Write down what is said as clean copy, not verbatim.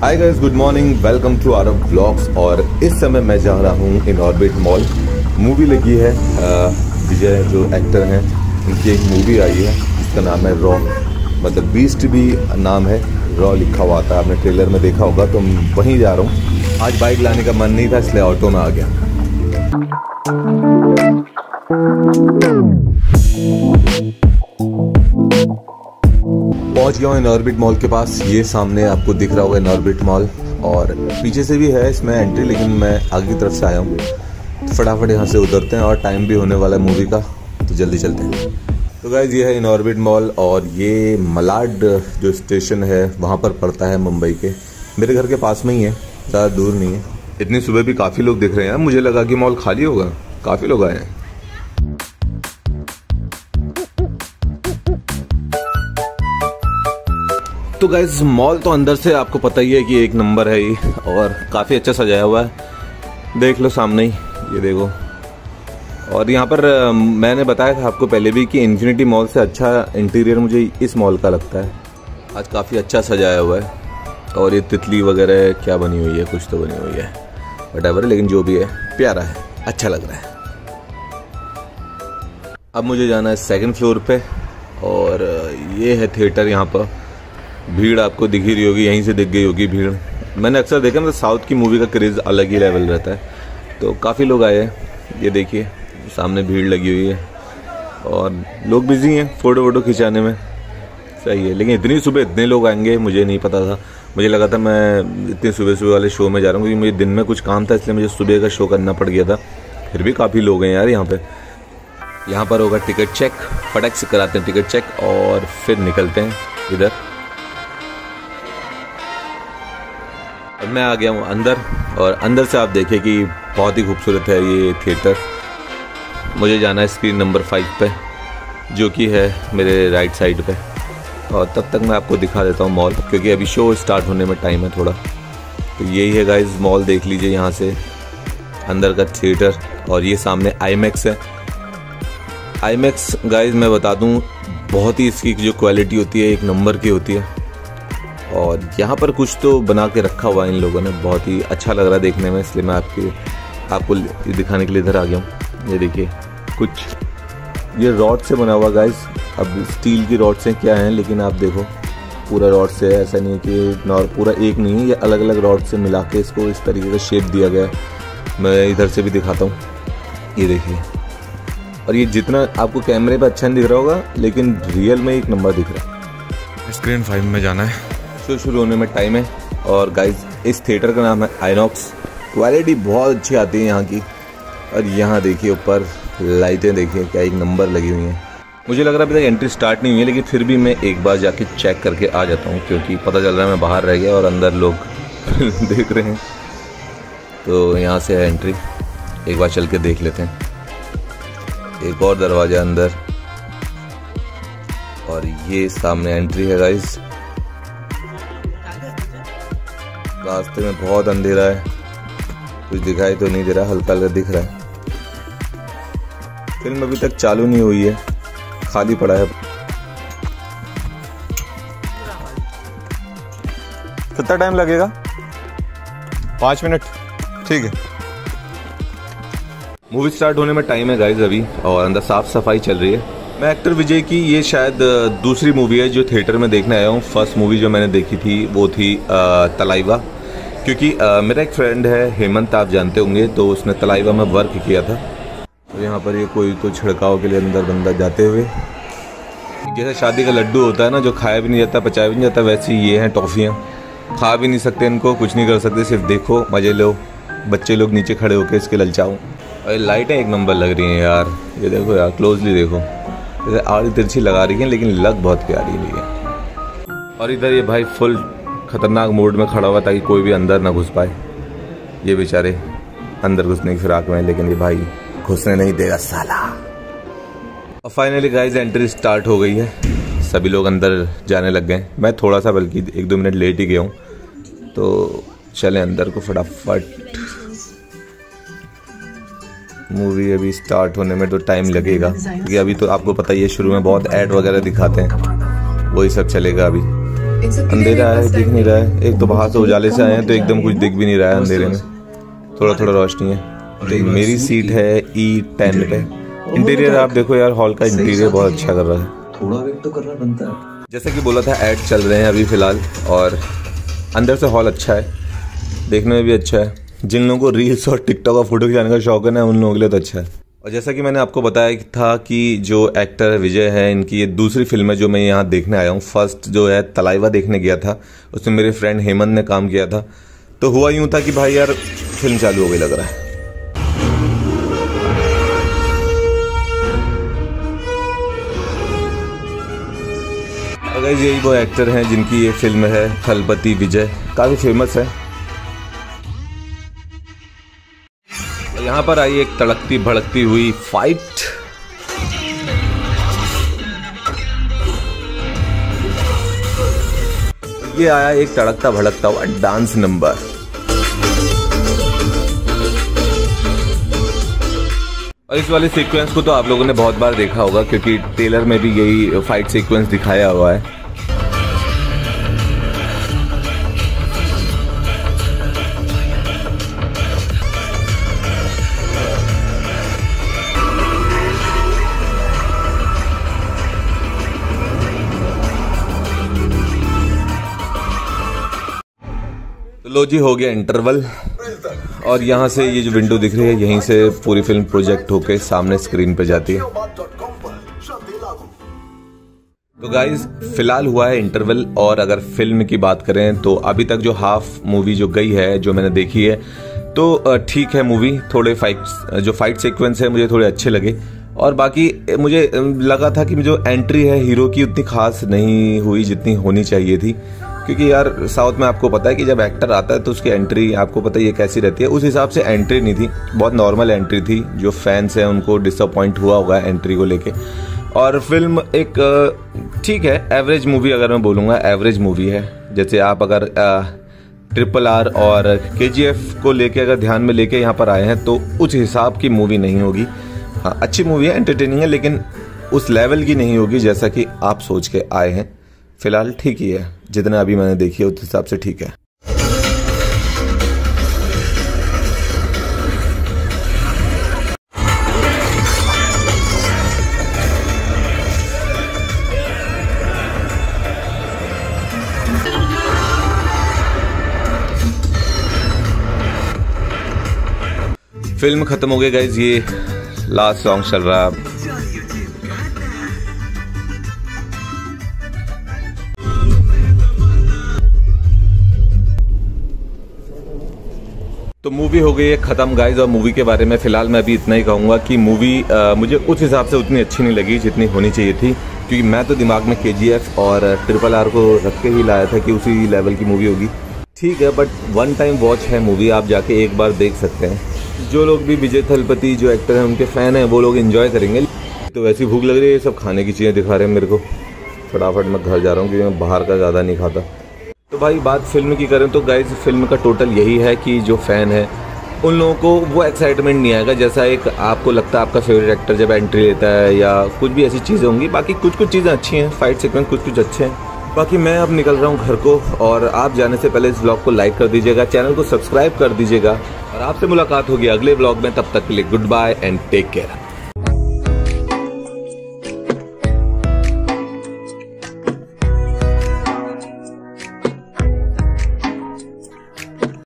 Hi guys, good morning, welcome to Aarav vlogs. और इस समय मैं जा रहा हूँ इन ऑर्बिट मॉल। मूवी लगी है, विजय जो एक्टर हैं उनकी एक मूवी आई है जिसका नाम है रॉ, मतलब बीस्ट भी नाम है, रॉ लिखा हुआ था, आपने ट्रेलर में देखा होगा। तो वहीं जा रहा हूँ। आज बाइक लाने का मन नहीं था इसलिए ऑटो में आ गया। पहुंच गया हूँ इन ऑर्बिट मॉल के पास। ये सामने आपको दिख रहा होगा इन ऑर्बिट मॉल, और पीछे से भी है इसमें एंट्री, लेकिन मैं आगे की तरफ से आया हूँ। तो फटाफट यहाँ से उतरते हैं और टाइम भी होने वाला है मूवी का, तो जल्दी चलते हैं। तो गाइस ये है इन ऑर्बिट मॉल और ये मलाड जो स्टेशन है वहाँ पर पड़ता है मुंबई के। मेरे घर के पास में ही है, ज़्यादा दूर नहीं है। इतनी सुबह भी काफ़ी लोग दिख रहे हैं, मुझे लगा कि मॉल खाली होगा, काफ़ी लोग आए हैं। तो गाइस मॉल तो अंदर से आपको पता ही है कि एक नंबर है ये, और काफ़ी अच्छा सजाया हुआ है। देख लो सामने ही, ये देखो। और यहाँ पर मैंने बताया था आपको पहले भी कि इन्फिनिटी मॉल से अच्छा इंटीरियर मुझे इस मॉल का लगता है। आज काफ़ी अच्छा सजाया हुआ है, और ये तितली वगैरह क्या बनी हुई है, कुछ तो बनी हुई है, व्हाटएवर, लेकिन जो भी है प्यारा है, अच्छा लग रहा है। अब मुझे जाना है सेकंड फ्लोर पे, और ये है थिएटर। यहाँ पर भीड़ आपको दिख ही रही होगी, यहीं से दिख गई होगी भीड़। मैंने अक्सर देखा ना, साउथ की मूवी का क्रेज़ अलग ही लेवल रहता है, तो काफ़ी लोग आए हैं। ये देखिए सामने भीड़ लगी हुई है और लोग बिजी हैं फ़ोटो वोटो खिंचाने में, सही है। लेकिन इतनी सुबह इतने लोग आएंगे मुझे नहीं पता था। मुझे लगा था मैं इतने सुबह सुबह वाले शो में जा रहा हूँ, क्योंकि मुझे दिन में कुछ काम था, इसलिए मुझे सुबह का शो करना पड़ गया था। फिर भी काफ़ी लोग हैं यार यहाँ पे। यहाँ पर होगा टिकट चेक, फटाक से कराते हैं टिकट चेक और फिर निकलते हैं इधर। मैं आ गया हूँ अंदर, और अंदर से आप देखिए कि बहुत ही खूबसूरत है ये थिएटर। मुझे जाना है स्क्रीन नंबर 5 पे, जो कि है मेरे राइट साइड पे। और तब तक मैं आपको दिखा देता हूँ मॉल, क्योंकि अभी शो स्टार्ट होने में टाइम है थोड़ा। तो यही है गाइस मॉल, देख लीजिए यहाँ से अंदर का थिएटर। और ये सामने आईमैक्स है। आईमैक्स गाइस मैं बता दूँ, बहुत ही इसकी जो क्वालिटी होती है एक नंबर की होती है। और यहाँ पर कुछ तो बना के रखा हुआ है इन लोगों ने, बहुत ही अच्छा लग रहा है देखने में, इसलिए मैं आपको दिखाने के लिए इधर आ गया हूँ। ये देखिए कुछ ये रॉड से बना हुआ गाइस। अब स्टील की रॉड से क्या है, लेकिन आप देखो पूरा रॉड से है, ऐसा नहीं है कि पूरा एक नहीं है, ये अलग अलग रॉड से मिला के इसको इस तरीके का शेप दिया गया है। मैं इधर से भी दिखाता हूँ, ये देखिए। और ये जितना आपको कैमरे पर अच्छा नहीं दिख रहा होगा, लेकिन रियल में एक नंबर दिख रहा है। स्क्रीन 5 में जाना है, शो शुरू होने में टाइम है। और गाइस इस थिएटर का नाम है आइनॉक्स। क्वालिटी बहुत अच्छी आती है यहाँ की। और यहाँ देखिए ऊपर लाइटें देखिए क्या एक नंबर लगी हुई हैं। मुझे लग रहा है अभी तक एंट्री स्टार्ट नहीं हुई है, लेकिन फिर भी मैं एक बार जाके चेक करके आ जाता हूँ, क्योंकि पता चल रहा है मैं बाहर रह गया और अंदर लोग देख रहे हैं। तो यहाँ से है एंट्री, एक बार चल के देख लेते हैं। एक और दरवाजा अंदर, और ये सामने एंट्री है गाइस। रास्ते में बहुत अंधेरा है, कुछ दिखाई तो नहीं दे रहा, हल्का हल्का दिख रहा है। फिल्म अभी तक चालू नहीं हुई है, खाली पड़ा है। कितना टाइम लगेगा? 5 मिनट, ठीक है। मूवी स्टार्ट होने में टाइम है गाइस अभी, और अंदर साफ सफाई चल रही है। मैं एक्टर विजय की ये शायद दूसरी मूवी है जो थिएटर में देखने आया हूँ। फर्स्ट मूवी जो मैंने देखी थी वो थी तलाइवा, क्योंकि मेरा एक फ्रेंड है हेमंत, आप जानते होंगे, तो उसने तलाइवा में वर्क किया था। तो यहाँ पर ये कोई तो छिड़काव के लिए अंदर बंदा जाते हुए, जैसे शादी का लड्डू होता है ना, जो खाया भी नहीं जाता पचाया भी नहीं जाता, वैसे ही ये हैं टॉफ़ियाँ। खा भी नहीं सकते इनको, कुछ नहीं कर सकते, सिर्फ देखो मज़े लो। बच्चे लोग नीचे खड़े होकर इसके ललचाओ। और ये लाइटें एक नंबर लग रही हैं यार, ये देखो यार, क्लोजली देखो, जैसे आड़ी तिरछी लगा रही हैं, लेकिन लग बहुत प्यारी हुई है। और इधर ये भाई फुल खतरनाक मोड में खड़ा हुआ ताकि कोई भी अंदर ना घुस पाए। ये बेचारे अंदर घुसने की फिराक में, लेकिन ये भाई घुसने नहीं देगा साला। और फाइनली गाइस एंट्री स्टार्ट हो गई है, सभी लोग अंदर जाने लग गए। मैं थोड़ा सा बल्कि 1-2 मिनट लेट ही गया हूँ, तो चले अंदर को फटाफट। मूवी अभी स्टार्ट होने में तो टाइम लगेगा, क्योंकि अभी तो आपको पता ही है शुरू में बहुत ऐड वगैरह दिखाते हैं, वही सब चलेगा अभी। अंधेरा है, दिख नहीं रहा है। एक तो बाहर से उजाले से आए हैं तो एकदम कुछ दिख भी नहीं रहा है अंधेरे में, थोड़ा थोड़ा रोशनी है। तो मेरी सीट है E10 पे। इंटीरियर आप देखो यार, हॉल का इंटीरियर बहुत अच्छा कर रहा है, थोड़ा वेट तो करना बनता है। जैसा कि बोला था ऐड चल रहे हैं अभी फ़िलहाल, और अंदर से हॉल अच्छा है, देखने में भी अच्छा है। जिन लोगों को रील्स और टिकटॉक और फोटो खिंचाने का शौक है ना, उन लोगों के लिए तो अच्छा है। और जैसा कि मैंने आपको बताया था कि जो एक्टर विजय है, इनकी ये दूसरी फिल्म है जो मैं यहाँ देखने आया हूँ। फर्स्ट जो है तलाइवा देखने गया था, उसमें मेरे फ्रेंड हेमंत ने काम किया था। तो हुआ यूँ था कि भाई यार फिल्म चालू हो गई लग रहा है। अगर यही वो एक्टर हैं जिनकी ये फिल्म है थलपति विजय, काफ़ी फेमस है। यहाँ पर आई एक तड़कती भड़कती हुई फाइट। ये आया एक तड़कता भड़कता हुआ डांस नंबर। और इस वाले सीक्वेंस को तो आप लोगों ने बहुत बार देखा होगा, क्योंकि ट्रेलर में भी यही फाइट सीक्वेंस दिखाया हुआ है। लो जी, हो गया इंटरवल, और यहाँ से ये जो विंडो दिख रही है, यहीं से पूरी फिल्म प्रोजेक्ट होके सामने स्क्रीन पे जाती है। तो गाइज फिलहाल हुआ है इंटरवल, और अगर फिल्म की बात करें तो अभी तक जो हाफ मूवी जो गई है, जो मैंने देखी है, तो ठीक है मूवी। थोड़े फाइट सीक्वेंस है मुझे थोड़े अच्छे लगे, और बाकी मुझे लगा था कि जो एंट्री है हीरो की उतनी खास नहीं हुई जितनी होनी चाहिए थी। क्योंकि यार साउथ में आपको पता है कि जब एक्टर आता है तो उसकी एंट्री आपको पता है ये कैसी रहती है। उस हिसाब से एंट्री नहीं थी, बहुत नॉर्मल एंट्री थी। जो फैंस हैं उनको डिसअपॉइंट हुआ होगा एंट्री को लेके। और फिल्म एक ठीक है, एवरेज मूवी, अगर मैं बोलूँगा एवरेज मूवी है। जैसे आप अगर RRR और KGF को लेके अगर ध्यान में लेके यहाँ पर आए हैं तो उस हिसाब की मूवी नहीं होगी। हाँ, अच्छी मूवी है, एंटरटेनिंग है, लेकिन उस लेवल की नहीं होगी जैसा कि आप सोच के आए हैं। फिलहाल ठीक ही है, जितना अभी मैंने देखी है उस हिसाब से ठीक है। फिल्म खत्म हो गई गाइज, ये लास्ट सॉन्ग चल रहा है। तो मूवी हो गई है ख़त्म गाइज, और मूवी के बारे में फ़िलहाल मैं अभी इतना ही कहूँगा कि मूवी मुझे उस हिसाब से उतनी अच्छी नहीं लगी जितनी होनी चाहिए थी। क्योंकि मैं तो दिमाग में KGF और RRR को रख के ही लाया था कि उसी लेवल की मूवी होगी। ठीक है, बट वन टाइम वॉच है मूवी, आप जाके एक बार देख सकते हैं। जो लोग भी विजय थलपति जो एक्टर हैं उनके फ़ैन हैं वो लोग इन्जॉय करेंगे। तो वैसी भूख लग रही है, ये सब खाने की चीज़ें दिखा रहे हैं मेरे को। फटाफट मैं घर जा रहा हूँ क्योंकि मैं बाहर का ज़्यादा नहीं खाता। तो भाई बात फिल्म की करें तो गाइज फिल्म का टोटल यही है कि जो फ़ैन है उन लोगों को वो एक्साइटमेंट नहीं आएगा जैसा एक आपको लगता है आपका फेवरेट एक्टर जब एंट्री लेता है, या कुछ भी ऐसी चीज़ें होंगी। बाकी कुछ चीज़ें अच्छी हैं, फाइट सीक्वेंस कुछ अच्छे हैं। बाकी मैं अब निकल रहा हूँ घर को, और आप जाने से पहले इस ब्लॉग को लाइक कर दीजिएगा, चैनल को सब्सक्राइब कर दीजिएगा, और आपसे मुलाकात होगी अगले ब्लॉग में। तब तक के लिए goodbye and take care.